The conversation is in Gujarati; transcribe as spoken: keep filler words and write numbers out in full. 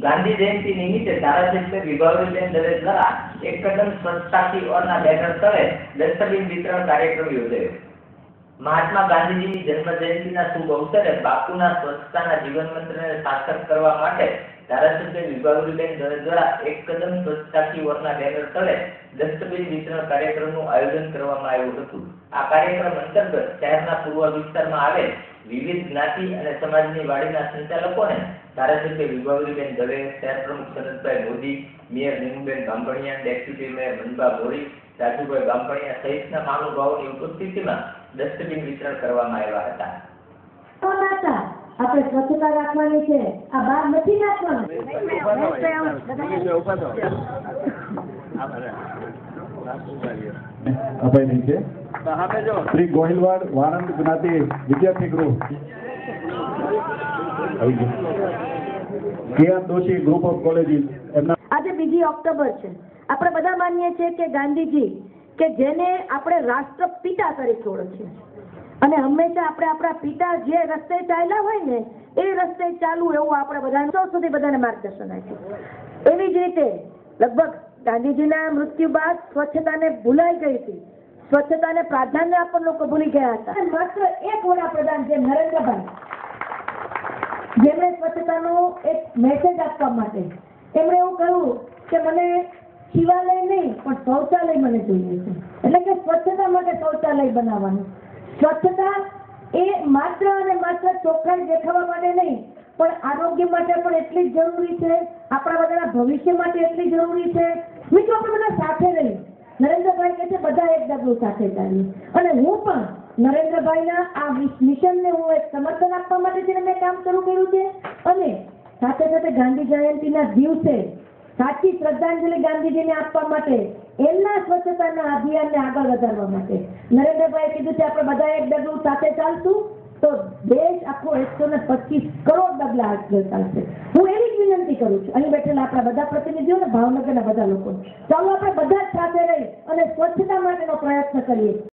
गांधी जयंती निमित्ते धारासभ्य विभावरीबेन दवे द्वारा एक कदम स्वच्छता की ओरना बैनर तले डस्टबिन वितरण कार्यक्रम योजायो। महात्मा गांधीजीની જન્મ જયંતિના શુભ અવસરે બાપુના સ્વચ્છતાના જીવન મંત્રને સાર્થક કરવા માટે ધારાસભ્ય વિભાવરીબેન દવે દ્વારા એક કદમ સ્વચ્છતા કી ઓરના બેનર તળે ડસ્ટબિન વિતરણ કાર્યક્રમનું આયોજન કરવામાં આવ્યું હતું। આ કાર્યક્રમ અંતર્ગત શહેરના પૂર્વ વિસ્તારમાં આવેલ વિવિધ જ્ઞાતિ અને સમાજની વાડીના સંચાલકોને ધારાસભ્ય વિભાવરીબેન દવે, શહેર પ્રમુખ Sanatbhai Modi, mayor Nimuben Gambhaniya, deputy mayor Manbha Mori, Rajubhai Gambhaniya સહિતના મહાનુભાવોની ઉપસ્થિતિમાં ડસ્ટબિન વિતરણ કરવામાં આવ્યા હતા। આપણે સ્વચ્છતા રાખવાની છે, આ બહાર નથી નાખવાનું। અભય છે શ્રી ગોહિલવાડ વાણંદ જ્ઞાતિ વિદ્યાર્થી ગૃહ K R Doshi group of colleges એમના આજે બીજી ઓક્ટોબર છે। આપણે બધા માનીએ છીએ કે ગાંધીજી કે જેને આપણે રાષ્ટ્રપિતા તરીકે ઓળખીએ અને હંમેશા આપણે આપણા પિતા જે રસ્તે ચાલ્યા હોય ને એ રસ્તે ચાલવું એવું આપણે બધાને સૌ સુધી બધાને માર્ગદર્શન આપ્યું। એવી જ રીતે લગભગ ગાંધીજીના મૃત્યુ બાદ સ્વચ્છતાને ભૂલાઈ ગઈ હતી, સ્વચ્છતાને પ્રાધાન્ય આપવા લોકો ભૂલી ગયા હતા। માત્ર એક વડાપ્રધાન જે નરેન્દ્રભાઈ, જેમણે સ્વચ્છતાનો એક મેસેજ આપવા માટે એમણે એવું કહ્યું કે મને શિવાલય નહીં પણ શૌચાલય મને જોઈએ છે, એટલે કે સ્વચ્છતા માટે શૌચાલય બનાવવાનું। સ્વચ્છતા એ માત્ર અને માત્ર ચોખ્ખાઈ દેખાવા માટે નહીં પણ આરોગ્ય માટે પણ એટલી જ જરૂરી છે, આપણા બધાના ભવિષ્ય માટે એટલી જરૂરી છે। મિત્રો આપણે બધા સાથે રહી, નરેન્દ્રભાઈ કહે છે બધા એક ડગલું સાથે ચાલીએ અને હું પણ નરેન્દ્રભાઈના આ મિશનને હું એક સમર્થન આપવા માટે જેને મેં કામ શરૂ કર્યું છે અને સાથે સાથે ગાંધી જયંતિના દિવસે સાચી શ્રદ્ધાંજલિ ગાંધીજીને આપવા માટે એમના સ્વચ્છતાના અભિયાનને આગળ વધારવા માટે નરેન્દ્રભાઈએ કીધું છે આપણે બધા એક ડગલું સાથે ચાલશું તો દેશ આખો એકસો ને પચીસ કરોડ ડગલા આગળ ચાલશે। હું એવી જ વિનંતી કરું છું અહીં બેઠેલા આપણા બધા પ્રતિનિધિઓ અને ભાવનગરના બધા લોકો, ચાલો આપણે બધા જ સાથે રહી અને સ્વચ્છતા માટેનો પ્રયત્ન કરીએ।